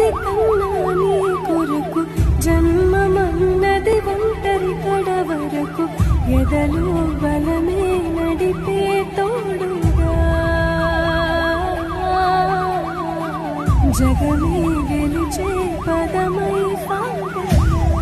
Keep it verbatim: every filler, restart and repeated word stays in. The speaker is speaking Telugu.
మది కన్నా నీ కొరకు జన్మమన్నది ఒంటరి కడ వరకు ఎదలో బలమే నడిపే తోడుగా జగమే గెలిచే పదమై సాగగా